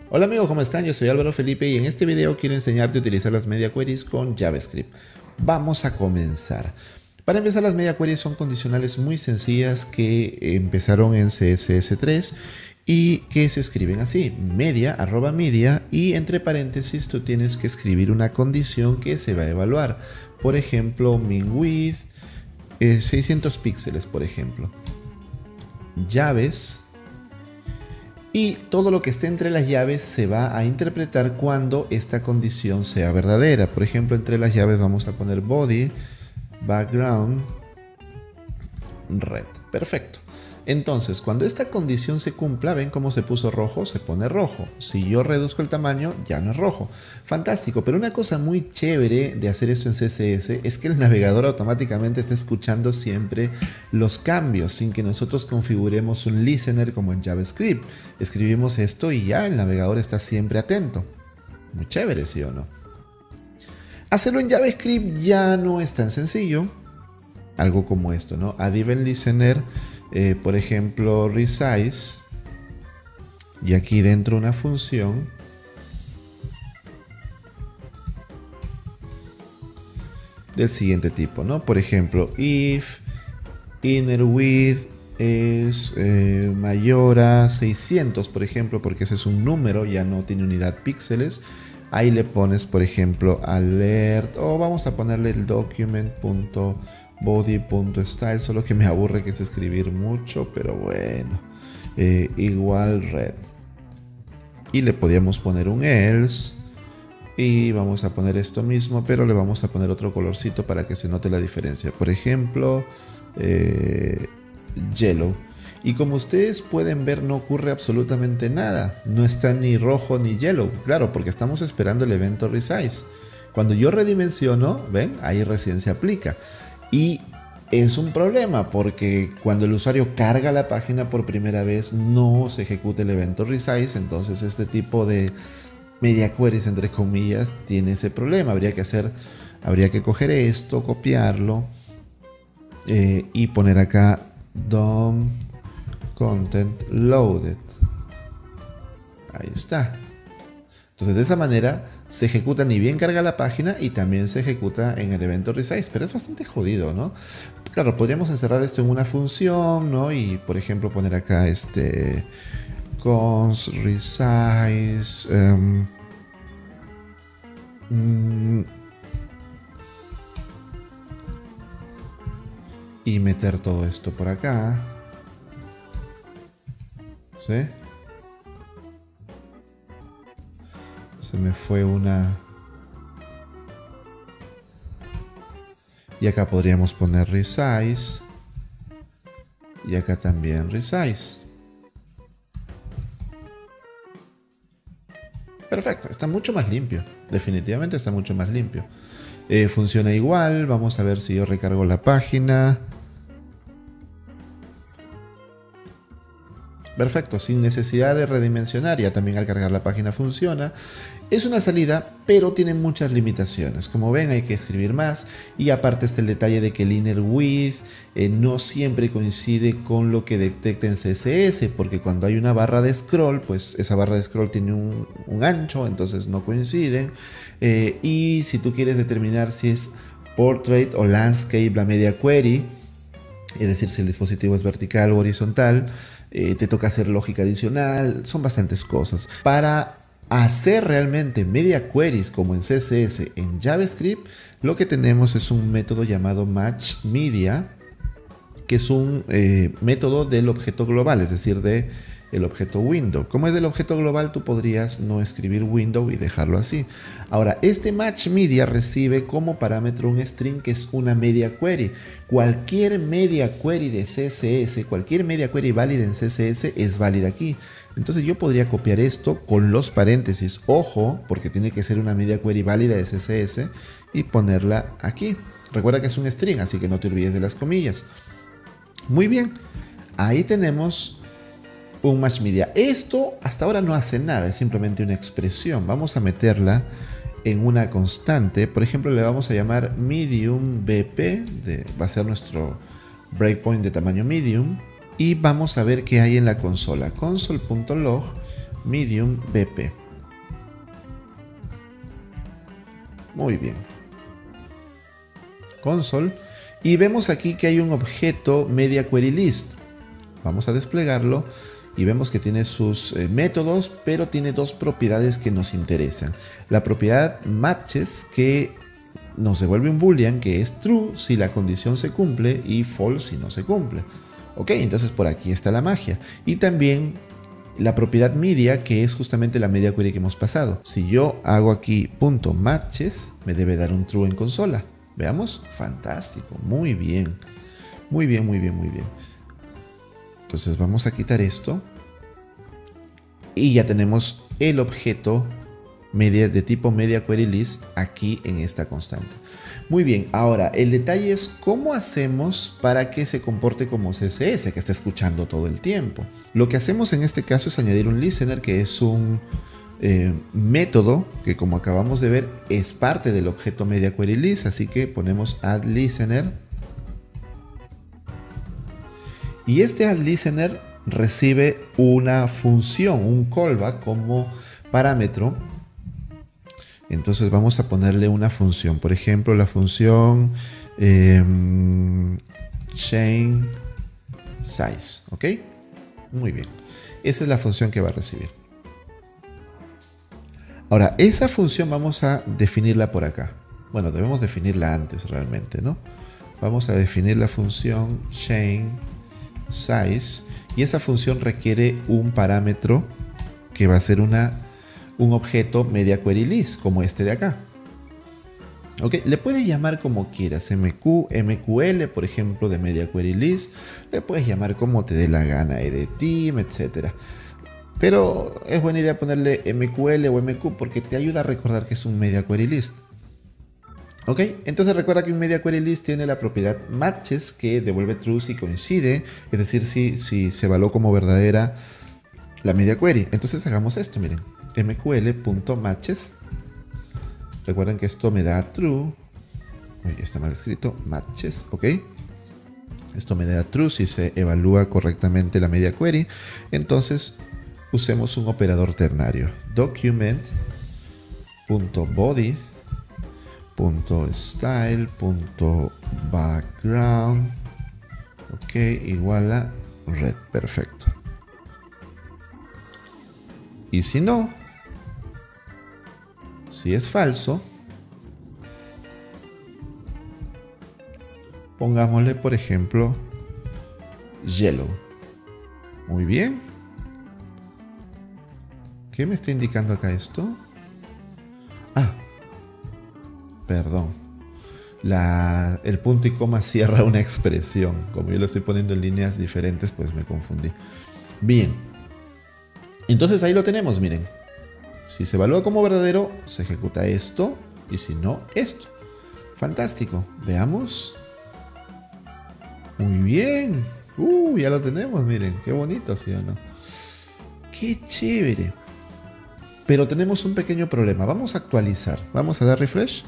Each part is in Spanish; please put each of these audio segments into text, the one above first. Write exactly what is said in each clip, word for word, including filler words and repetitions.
Hola amigos, ¿cómo están? Yo soy Álvaro Felipe y en este video quiero enseñarte a utilizar las media queries con JavaScript. Vamos a comenzar. Para empezar, las media queries son condicionales muy sencillas que empezaron en C S S tres y que se escriben así: media, arroba media, y entre paréntesis tú tienes que escribir una condición que se va a evaluar. Por ejemplo, min width eh, seiscientos píxeles, por ejemplo. Llaves. Y todo lo que esté entre las llaves se va a interpretar cuando esta condición sea verdadera. Por ejemplo, entre las llaves vamos a poner body, background, red. Perfecto. Entonces, cuando esta condición se cumpla, ¿ven cómo se puso rojo? Se pone rojo. Si yo reduzco el tamaño, ya no es rojo. Fantástico, pero una cosa muy chévere de hacer esto en C S S es que el navegador automáticamente está escuchando siempre los cambios sin que nosotros configuremos un listener como en JavaScript. Escribimos esto y ya el navegador está siempre atento. Muy chévere, ¿sí o no? Hacerlo en JavaScript ya no es tan sencillo. Algo como esto, ¿no? Add event listener. Eh, por ejemplo, resize, y aquí dentro una función del siguiente tipo, ¿no? Por ejemplo, if inner width es eh, mayor a seiscientos, por ejemplo, porque ese es un número, ya no tiene unidad píxeles. Ahí le pones, por ejemplo, alert, o vamos a ponerle el document.body.style, solo que me aburre que es escribir mucho, pero bueno, eh, igual red. Y le podíamos poner un else, y vamos a poner esto mismo, pero le vamos a poner otro colorcito para que se note la diferencia. Por ejemplo, eh, yellow. Y como ustedes pueden ver, no ocurre absolutamente nada. No está ni rojo ni yellow. Claro, porque estamos esperando el evento resize. Cuando yo redimensiono, ven, ahí recién se aplica. Y es un problema porque cuando el usuario carga la página por primera vez, no se ejecuta el evento resize. Entonces este tipo de media queries, entre comillas, tiene ese problema. Habría que hacer, habría que coger esto, copiarlo eh, y poner acá dom content loaded. Ahí está. Entonces de esa manera se ejecuta, ni bien carga la página, y también se ejecuta en el evento resize, pero es bastante jodido, ¿no? Claro, podríamos encerrar esto en una función, ¿no? Y por ejemplo poner acá este const resize um, mm, y meter todo esto por acá. ¿Sí? Se me fue una. Y acá podríamos poner resize. Y acá también resize. Perfecto, está mucho más limpio. Definitivamente está mucho más limpio. Eh, funciona igual. Vamos a ver si yo recargo la página. Perfecto, sin necesidad de redimensionar, ya también al cargar la página funciona. Es una salida, pero tiene muchas limitaciones. Como ven, hay que escribir más, y aparte está el detalle de que el inner width eh, no siempre coincide con lo que detecta en C S S, porque cuando hay una barra de scroll, pues esa barra de scroll tiene un, un ancho, entonces no coinciden. Eh, y si tú quieres determinar si es portrait o landscape la media query, es decir, si el dispositivo es vertical o horizontal, eh, te toca hacer lógica adicional. Son bastantes cosas. Para hacer realmente media queries como en C S S en JavaScript, lo que tenemos es un método llamado matchMedia, que es un eh, método del objeto global, es decir, de el objeto window. Como es del objeto global, tú podrías no escribir window y dejarlo así. Ahora, este matchMedia recibe como parámetro un string que es una media query. Cualquier media query de C S S, cualquier media query válida en C S S es válida aquí. Entonces yo podría copiar esto con los paréntesis, ojo, porque tiene que ser una media query válida de C S S, y ponerla aquí. Recuerda que es un string, así que no te olvides de las comillas. Muy bien, ahí tenemos un matchMedia. Esto hasta ahora no hace nada, es simplemente una expresión. Vamos a meterla en una constante. Por ejemplo, le vamos a llamar medium bp, de, va a ser nuestro breakpoint de tamaño medium, y vamos a ver qué hay en la consola. Console.log medium B P. Muy bien. Console. Y vemos aquí que hay un objeto Media Query List. Vamos a desplegarlo y vemos que tiene sus eh, métodos, pero tiene dos propiedades que nos interesan. La propiedad matches, que nos devuelve un boolean que es true si la condición se cumple y false si no se cumple. Ok, entonces por aquí está la magia. Y también la propiedad media, que es justamente la media query que hemos pasado. Si yo hago aquí punto matches, me debe dar un true en consola. Veamos, fantástico, muy bien. Muy bien, muy bien, muy bien. Entonces vamos a quitar esto. Y ya tenemos el objeto media, de tipo media query list aquí en esta constante. Muy bien, ahora el detalle es cómo hacemos para que se comporte como C S S, que está escuchando todo el tiempo. Lo que hacemos en este caso es añadir un listener, que es un eh, método que, como acabamos de ver, es parte del objeto media query list. Así que ponemos add listener. Y este add listener recibe una función, un callback como parámetro. Entonces vamos a ponerle una función, por ejemplo la función eh, chain size, ¿ok? Muy bien, esa es la función que va a recibir. Ahora, esa función vamos a definirla por acá. Bueno, debemos definirla antes realmente, ¿no? Vamos a definir la función chain size y esa función requiere un parámetro que va a ser una un objeto media query list, como este de acá. Ok, le puedes llamar como quieras, M Q, M Q L, por ejemplo, de media query list. Le puedes llamar como te dé la gana, edTeam, etcétera. Pero es buena idea ponerle M Q L o M Q porque te ayuda a recordar que es un media query list. Ok, entonces recuerda que un media query list tiene la propiedad matches, que devuelve true si coincide, es decir, si, si se evaluó como verdadera la media query. Entonces hagamos esto, miren. mql.matches. Recuerden que esto me da true. Uy, está mal escrito. Matches, ok. Esto me da true si se evalúa correctamente la media query. Entonces usemos un operador ternario. Document.body.style.background. Ok, igual a red. Perfecto. Y si no, si es falso, pongámosle, por ejemplo, yellow. Muy bien. ¿Qué me está indicando acá esto? Ah, perdón. La, el punto y coma cierra una expresión. Como yo lo estoy poniendo en líneas diferentes, pues me confundí. Bien. Entonces ahí lo tenemos, miren. Si se evalúa como verdadero, se ejecuta esto. Y si no, esto. Fantástico. Veamos. Muy bien. Uh, ya lo tenemos, miren. Qué bonito, ¿sí o no? Qué chévere. Pero tenemos un pequeño problema. Vamos a actualizar. Vamos a dar refresh.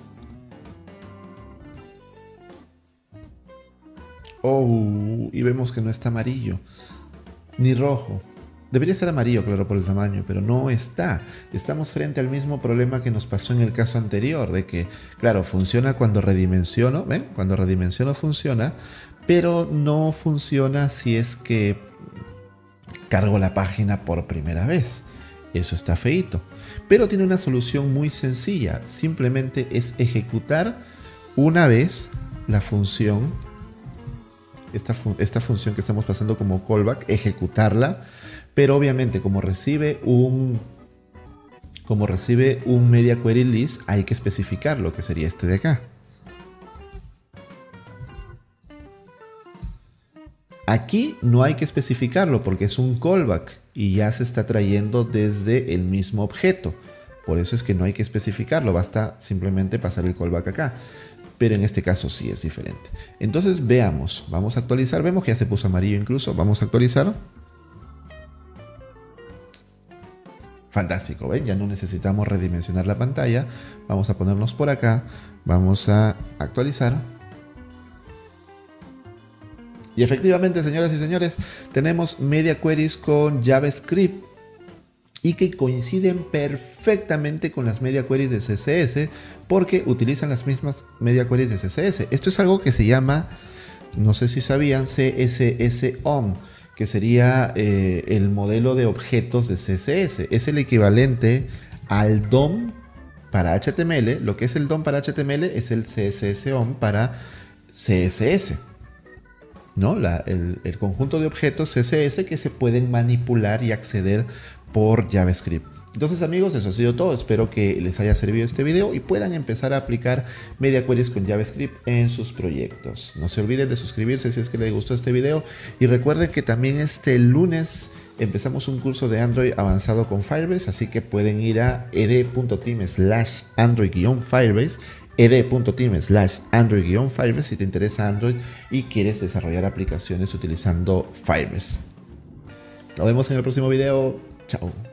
Oh, y vemos que no está amarillo. Ni rojo. Debería ser amarillo, claro, por el tamaño, pero no está. Estamos frente al mismo problema que nos pasó en el caso anterior, de que, claro, funciona cuando redimensiono, ¿ven? Cuando redimensiono funciona, pero no funciona si es que cargo la página por primera vez. Eso está feíto. Pero tiene una solución muy sencilla. Simplemente es ejecutar una vez la función, esta, fun esta función que estamos pasando como callback, ejecutarla. Pero obviamente como recibe un como recibe un media query list, hay que especificar lo que sería este de acá. Aquí no hay que especificarlo porque es un callback y ya se está trayendo desde el mismo objeto. Por eso es que no hay que especificarlo, basta simplemente pasar el callback acá. Pero en este caso sí es diferente. Entonces veamos, vamos a actualizar, vemos que ya se puso amarillo incluso, vamos a actualizar. Fantástico, ¿ven? Ya no necesitamos redimensionar la pantalla. Vamos a ponernos por acá. Vamos a actualizar. Y efectivamente, señoras y señores, tenemos media queries con JavaScript. y que coinciden perfectamente con las media queries de C S S porque utilizan las mismas media queries de C S S. Esto es algo que se llama, no sé si sabían, C S S O M, que sería eh, el modelo de objetos de C S S. Es el equivalente al D O M para H T M L. Lo que es el D O M para H T M L es el C S S O M para C S S. ¿No? La, el, el conjunto de objetos C S S que se pueden manipular y acceder por JavaScript. Entonces, amigos, eso ha sido todo. Espero que les haya servido este video y puedan empezar a aplicar media queries con JavaScript en sus proyectos. No se olviden de suscribirse si es que les gustó este video y recuerden que también este lunes empezamos un curso de Android avanzado con Firebase, así que pueden ir a ed.team slash android-firebase ed.team slash android-firebase si te interesa Android y quieres desarrollar aplicaciones utilizando Firebase. Nos vemos en el próximo video. Chao.